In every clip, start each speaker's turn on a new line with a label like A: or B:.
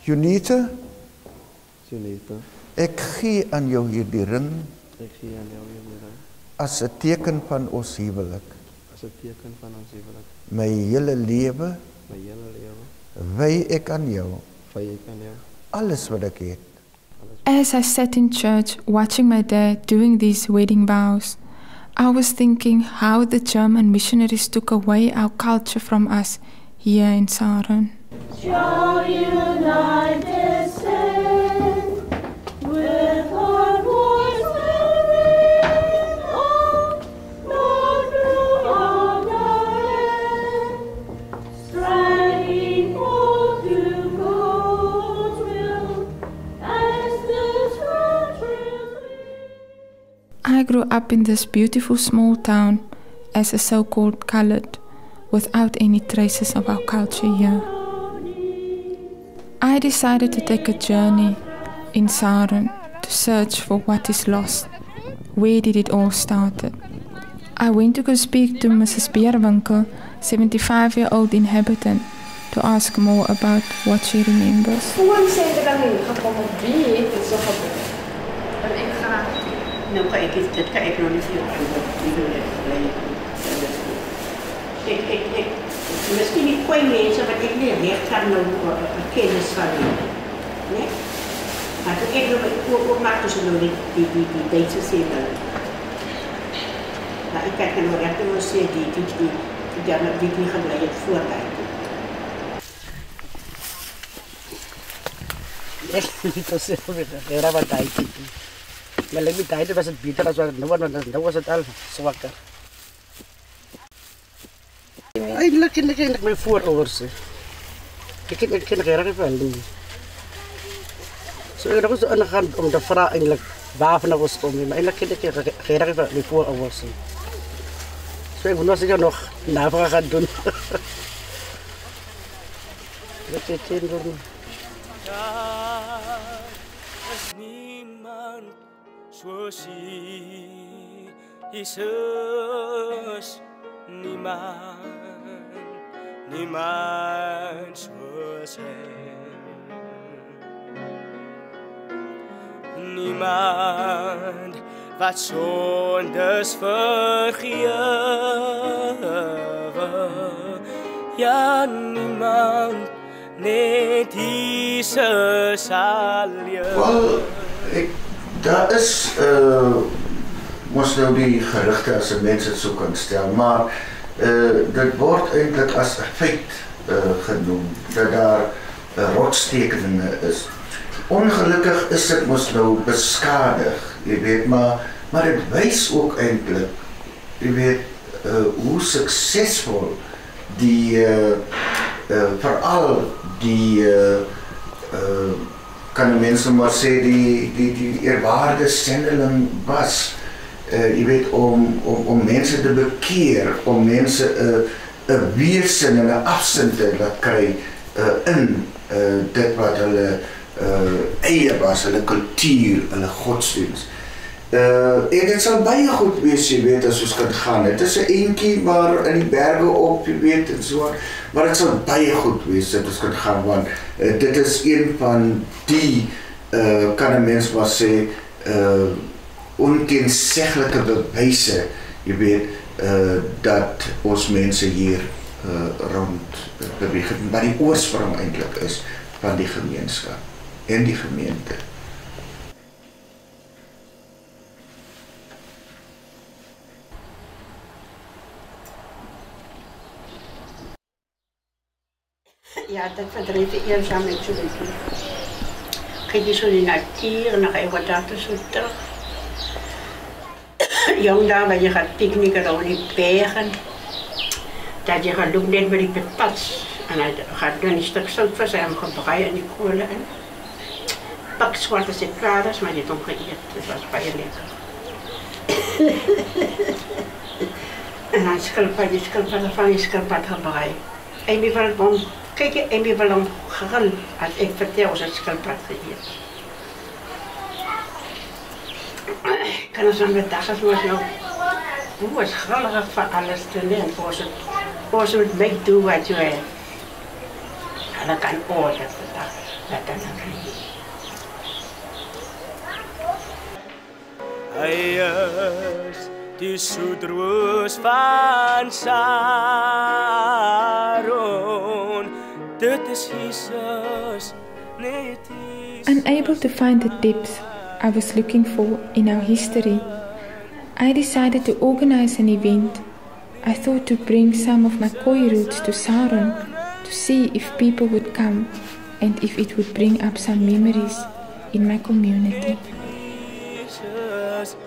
A: Junita,
B: Junita,
A: ek gee aan jou hierdie ring
B: ek gee aan jou hierdie ring
A: as 'n teken van ons huwelik.
B: as 'n teken van ons huwelik.
A: My hele lewe
B: My hele lewe
A: wy ek aan jou,
B: wy ek aan jou.
A: alles wat ek het.
C: As I sat in church watching my dad doing these wedding vows, I was thinking how the German missionaries took away our culture from us here in Saron.
D: Shall united stand with our voice and ring, oh, Lord, throughout our land, striving forth to God's will as this country
C: I grew up in this beautiful small town as a so-called colored, without any traces of our culture here. I decided to take a journey in Saron to search for what is lost. Where did it all start? I went to go speak to Mrs. Bierwinkel, 75-year-old inhabitant, to ask more about what she remembers.
E: Gewoon sê dat dan gekom het wie het so gebeur. Want ek gaan
F: nou kan ek dit kan ek nog nie vir jou antwoord ek miskien nie kwai mense wat ek nie reg kan nou kennis van nie. Maar toe ek nou ook maak dus nou die Duitse sê dan. Maar ek kan nou reg nou sê die dan wie nie gebly het voor tyd.
G: Echt niet zo simpel. Era wat tijd. Maar met die tijd was het beter als wat nu was het al zwakker. Eigenlijk ken ik mijn voorouders. Ik ken geen van die. Zo ik was aan om de vraag eigenlijk waarvan was komen, maar eigenlijk ken ik geen van mijn voorouders. Zo ik moet nog nog navraag gaan doen. Dat is het doen.
H: Daar is niemand soos Jesus, niemand soos hy. Niemand wat sondes vergewe, ja niemand net Jesus alleen.
A: Wel, daar is mos nou die gerugte as 'n mens dit so kan stel, maar dit word eintlik as 'n feit genoem dat daar rotstekeninge is. Ongelukkig is dit mos nou beskadig, jy weet, maar dit wys ook eintlik, jy weet, hoe suksesvol die veral die kan mense maar sê die eerwaarde sendeling was, jy weet, om mense te bekeer, om mense 'n weersin en 'n afsin te laat kry in dit wat hulle eie was, hulle kultuur, hulle godsdienst. En dit sal baie goed wees, jy weet, as ons kan gaan. Het is 'n eentjie maar in die berge op, jy weet, en so, maar dit sal baie goed wees dat ons kan gaan, want dit is een van die, kan 'n mens maar sê, onteenseglike bewyse, jy weet, dat ons mense hier rond beweeg, wat die oorsprong eintlik is van die gemeenskap en die gemeente.
F: Ja, dat verdrijft de eenzaamheid zo beetje. Ga je zo in de natuur en dan ga je wat dachten zo terug. Jong daar, waar je gaat picknicken over die bergen. Dat je gaat doen net met die patats. En dan gaat doen een stuk zout zijn hem gebreien en die kolen in. Pak zwarte citrades, maar die heeft omgeëerd. Dus dat was bij je lekker. En dan schildpad van die schildpad gebreid. En wie wil het kijk, en wie wil hem grill als ik vertel hoe ze het schildpad geëerd. Kan ons dan met dagen zoals nou, hoe is grillig van alles te leren, voor ze het mee doen wat je hebt. En dan kan oordeel vandaag. Laat dan ry.
H: Hy is die soetroos van Saron. Dit is Jesus, net Jesus.
C: Unable to find the depth I was looking for in our history, I decided to organize an event. I thought to bring some of my Khoi roots to Saron to see if people would come and if it would bring up some memories in my community.
H: Jesus,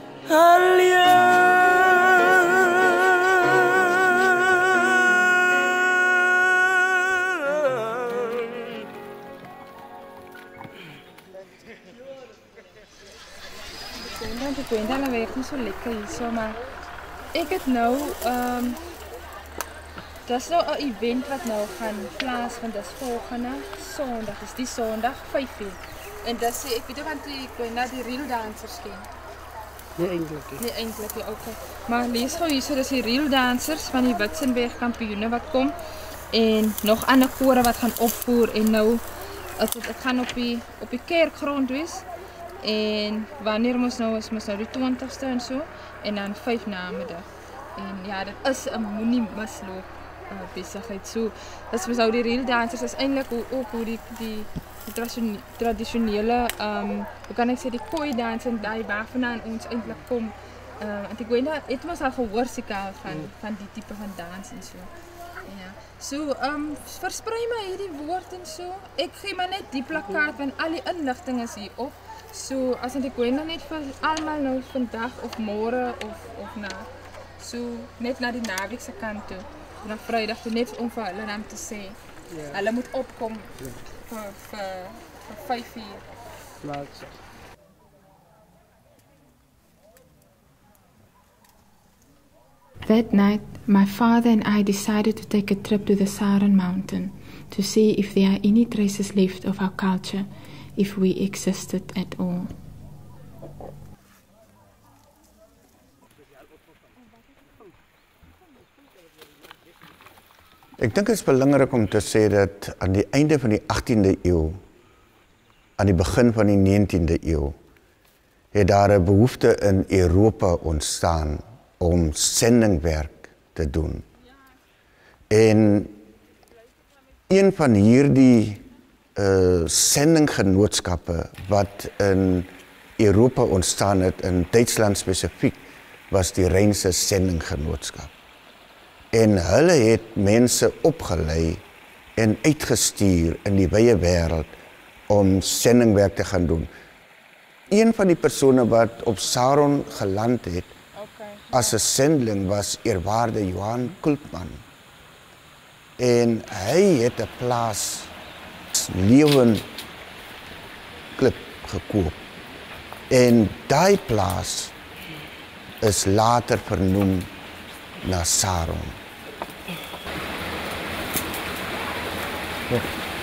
C: Ik weet dat werkt niet zo lekker hier, maar ik het nou, dat is nou een event wat nou gaan plaatsvinden, dat is volgende zondag, dus die zondag 5 uur. En dat is, ik weet niet, want ik weet dat die real dancers gaan.
G: Nee, eindelijk.
C: Nee, eindelijk, ja, oké. Maar lees gewoon hier, so, dat is die real dancers van die Witzenberg kampioenen wat kom. En nog ander koren wat gaan opvoeren. En nou, het gaan op die kerkgrond wees. En wanneer moest nou die 20ste en zo. En dan 5 namiddag. En ja, dat is een moenie misloop bezigheid. So, dat is die real dancers, dat is eindelijk ook hoe die traditionele, hoe kan ik zeggen, die Khoi dans en die waarvandaan ons eindelijk komt. Want ik weet dat, het was al gehoord van die type van dans en zo. Ja. So, verspreid maar hierdie woord en zo. Ik geef maar net die plakkaat, want al die inlichting is hier op. So, as ek weet dan net vir almal nou vandag of môre of na. So, net na die naweekse kant toe. Na Vrydag toe net om vir hulle dan te sê. Ja. Hulle moet opkom vir 5 uur. That night, my father and I decided to take a trip to the Saron Mountain to see if there are any traces left of our culture, if we existed at all.
A: Ek dink dit is belangrik om te sê dat aan die einde van die 18de eeu, aan die begin van die 19de eeu, het daar 'n behoefte in Europa ontstaan om sendingwerk te doen. En een van hierdie sendinggenootskappe wat in Europa ontstaan het, in Duitsland spesifiek, was die Rynse Sendinggenootskap. En hulle het mense opgelei en uitgestuur in die wye wêreld om sendingwerk te gaan doen. Een van die persone wat op Saron geland het as 'n sendeling was eerwaarde Johan Kultman. En hy het 'n plaas Leeuwenklip gekoop. En daai plaas is later vernoem na Saron.
C: Ja.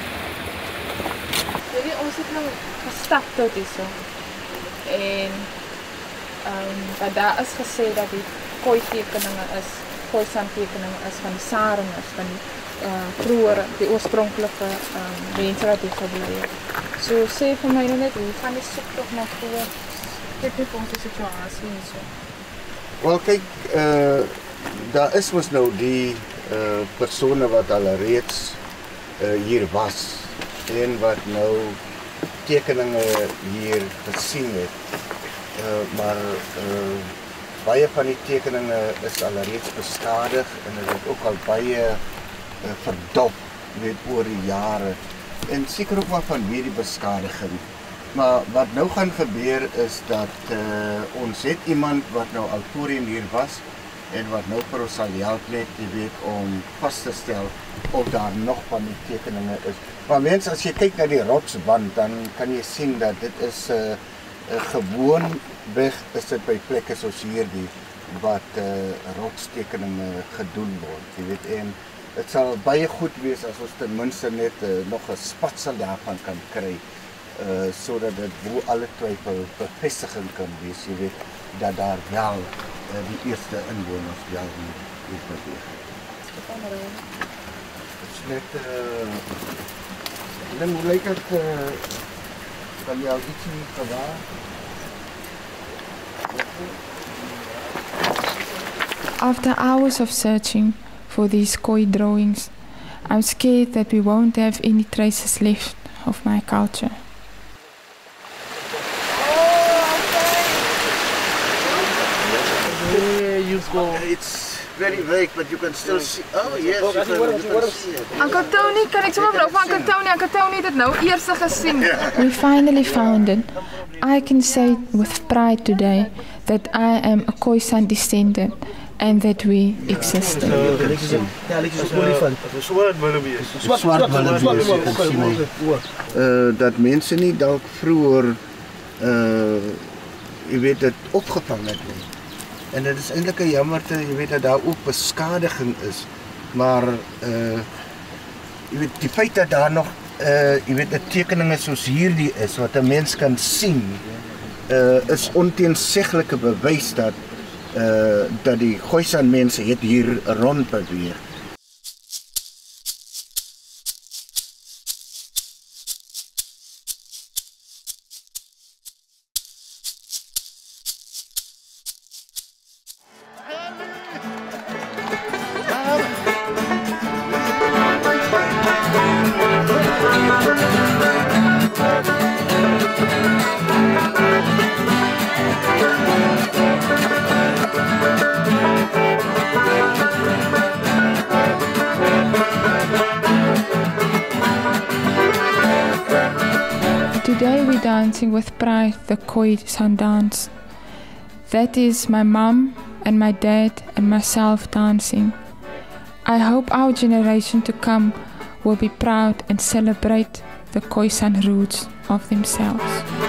C: Ons het nou gestap tot hierso. En wat daar is gesê dat die Khoi tekeninge is, Khoi sandtekeninge is van die Saroners, van die vroeger, die oorspronklike mense wat hier gebly het. So sê vir my nou net, hoe gaan die soektog na voor? Kyk net ons situasie en so.
A: Wel kyk, daar is mos nou die persone wat al reeds hier was en wat nou tekeninge hier gesien het. Maar baie van die tekeninge is al reeds beskadig en dit het ook al baie verdop oor die jare. En seker ook maar van hierdie beskadiging. Maar wat nou gaan gebeur is dat ons het iemand wat nou al voorheen hier was en wat nou vir ons sal help net, jy weet, om vas te stel of daar nog van die tekeninge is. Maar mense, as jy kyk na die rotsband, dan kan jy sien dat dit is gewoon weg is dit by plekke soos hierdie wat rotstekeninge gedoen word, jy weet, en het sal baie goed wees as ons ten minste net nog 'n spatsel daarvan kan kry, sodat dit bo alle twyfel bevestiging kan wees, jy weet, dat daar wel die eerste inwoners wel hier beweeg. Dit is net Dan hoe lyk dit kan jy al ietsie gewaar?
C: After hours of searching for these Khoi drawings, I'm scared that we won't have any traces left of my culture.
G: There you go.
A: It's very vague, but you can still see. Oh yes, you can see it.
C: Uncle Tony, kan ek sommer vra van Uncle Tony? Uncle Tony het dit nou eers gesien. We finally found it. I can say with pride today that I am a Khoisan descendant and that we existed.
A: Dat mense nie dalk vroeër jy weet dit opgevang het nie. En dit is eintlik 'n jammerte, jy weet dat daar ook beskadiging is. Maar jy weet die feit dat daar nog jy weet 'n tekeninge soos hierdie is wat 'n mens kan sien, is onteenseglike bewys dat die Khoisan mense het hier rond beweeg.
C: Today we're dancing with pride the Khoisan dance. That is my mum and my dad and myself dancing. I hope our generation to come will be proud and celebrate the Khoisan roots of themselves.